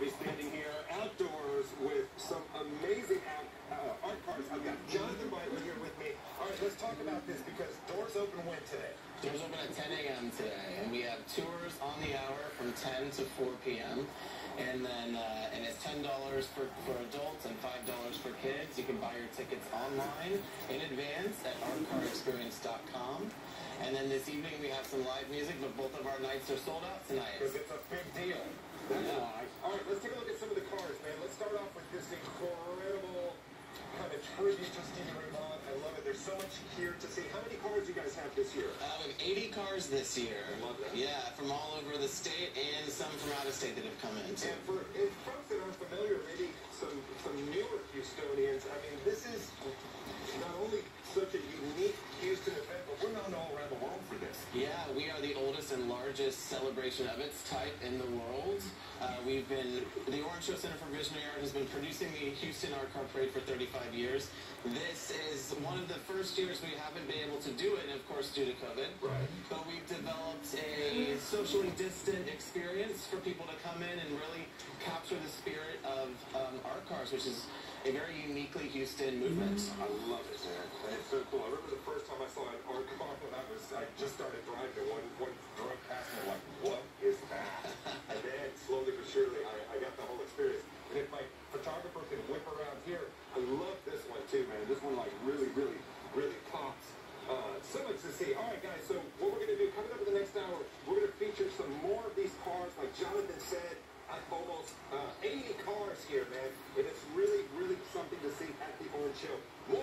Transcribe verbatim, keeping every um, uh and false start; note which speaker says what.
Speaker 1: be standing here outdoors with some amazing art, uh, art cars. I've got Jonathan Butler here with me. All right, let's talk about this because doors open when today?
Speaker 2: Doors open at ten A M today, and we have tours on the hour from ten to four P M And then, uh, and it's ten dollars for, for adults and five dollars for kids. You can buy your tickets online in advance at art car experience dot com. And then this evening we have some live music, but both of our nights are sold out tonight.
Speaker 1: Because it's a big deal. That's
Speaker 2: yeah.
Speaker 1: why. All right, let's take a look at some of the cars, man. Let's start off with this incredible kind of tribute to Stevie Ray Vaughan. I love it. There's so much here to see. How many cars do you guys have this year?
Speaker 2: Uh, we have eighty cars this year.
Speaker 1: I love that.
Speaker 2: Yeah, from all over the state and some from out of state that have come in.
Speaker 1: And for if folks that aren't familiar, maybe some, some newer Houstonians, I mean, this is not only such a unique Houston event, but we're known all around the world for this.
Speaker 2: Yeah, we are the oldest and largest celebration of its type in the world. Uh, we've been, the Orange Show Center for Visionary Art has been producing the Houston Art Car Parade for thirty-five years. This is one of the first years we haven't been able to do it, and of course due to COVID.
Speaker 1: Right.
Speaker 2: But we've developed a socially distant experience for people to come in and really capture the spirit of um, art cars, which is a very uniquely Houston movement.
Speaker 1: I love it, man. And it's so cool. I remember the first time I saw an art car when I was, I just started driving and one, one drove past me, like, what is that? And then slowly but surely, I, I got the whole experience. And if my photographer can whip around here, I love this one too, man. This one like really, really, really pops. Uh, so much to see. All right, guys, so what we're going to do, coming up in the next hour, we're going to feature some more of these cars, like Jonathan said. I have almost uh, eighty cars here, man. And it's really, really something to see at the Orange Show.